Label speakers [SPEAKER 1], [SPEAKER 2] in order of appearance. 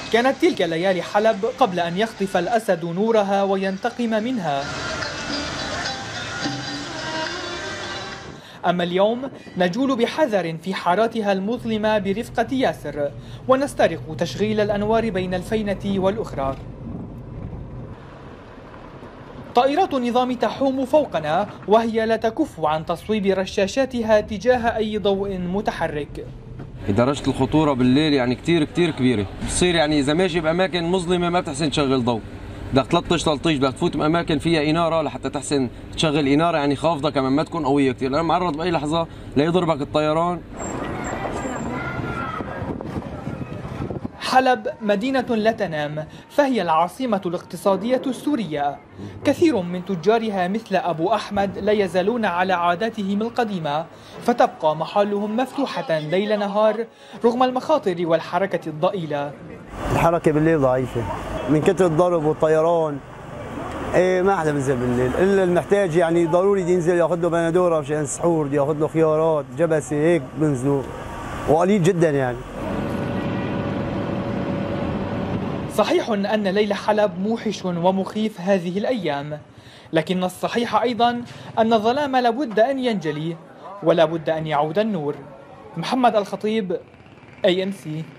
[SPEAKER 1] كانت تلك ليالي حلب قبل أن يخطف الأسد نورها وينتقم منها. أما اليوم نجول بحذر في حاراتها المظلمة برفقة ياسر، ونسترق تشغيل الأنوار بين الفينة والأخرى. طائرات النظام تحوم فوقنا وهي لا تكف عن تصويب رشاشاتها تجاه أي ضوء متحرك.
[SPEAKER 2] درجة الخطورة بالليل يعني كتير كبيرة، بتصير يعني إذا ماشي بأماكن مظلمة ما بتحسن تشغل ضوء، بدك تلطش بدك تفوت بأماكن فيها إنارة لحتى تحسن تشغل إنارة يعني خافضة كمان ما تكون قوية كتير، لأنه معرض بأي لحظة ليضربك الطيران.
[SPEAKER 1] حلب مدينة لا تنام، فهي العاصمة الاقتصادية السورية. كثير من تجارها مثل أبو أحمد لا يزالون على عاداتهم القديمة، فتبقى محلهم مفتوحة ليل نهار رغم المخاطر والحركة الضئيلة.
[SPEAKER 3] الحركة بالليل ضعيفة من كثر الضرب والطيران. ما حدا بينزل بالليل الا المحتاج، يعني ضروري ينزل ياخذ له بندوره مشان السحور، ياخذ له خيارات جبسه هيك بنزلوا، وقليل جدا يعني.
[SPEAKER 1] صحيح أن ليل حلب موحش ومخيف هذه الأيام، لكن الصحيح أيضا أن الظلام لابد أن ينجلي ولا بد أن يعود النور. محمد الخطيب، AMC.